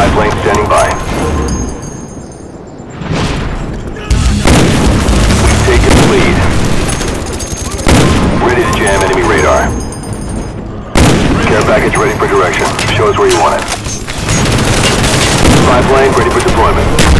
Spy plane standing by. We've taken the lead. Ready to jam enemy radar. Care package ready for direction. Show us where you want it. Spy plane ready for deployment.